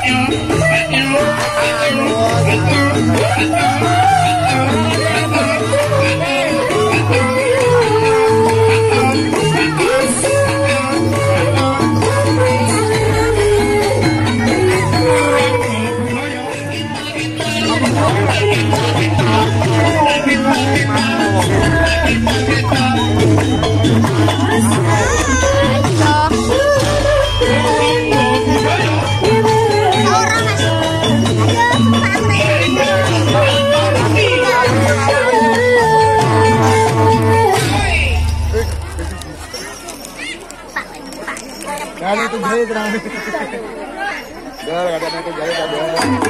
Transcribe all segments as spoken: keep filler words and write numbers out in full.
Kali itu jahit terang. Dah, ada itu jahit ada.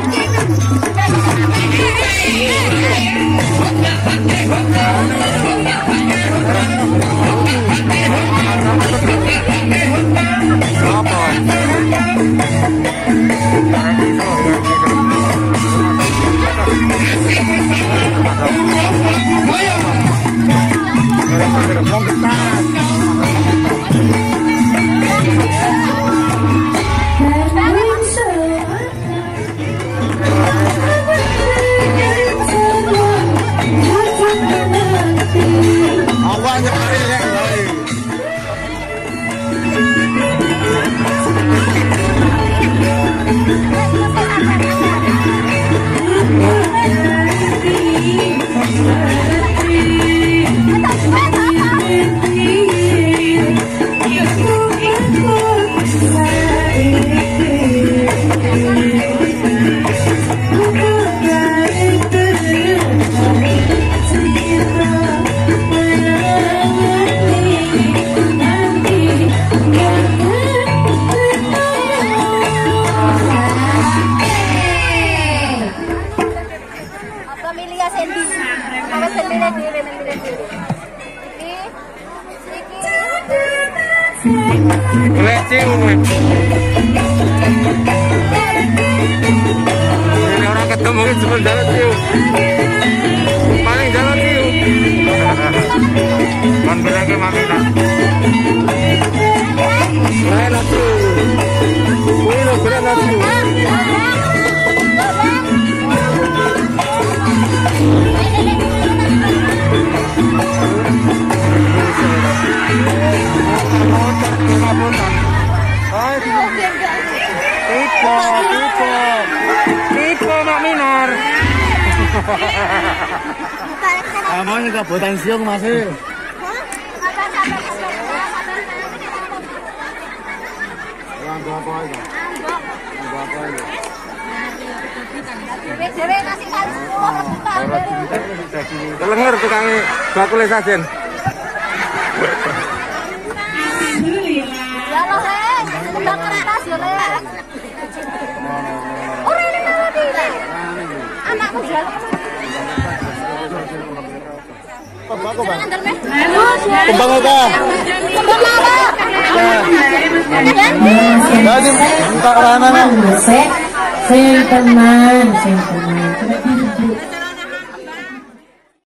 Ini orang ketemu cuma jalan ciu, paling jalan ciu. Kan berangkat mami nak. Lain aku, wih lo berat aku. Tipe, tipe, tipe mak minor. Kamu juga buatan siung masih. Apa aja? Apa aja? Dewe kasih kali sepuluh. Kelenger tukangnya bakule sajen. Ya Allah, hei, tembak kertas ya, Lek. Ora ini malah dile. Anakku jalan. Kembang kok, Bang? Kembang apa? Kembang apa? Tadi minta orang anak. Sing teman, sing teman.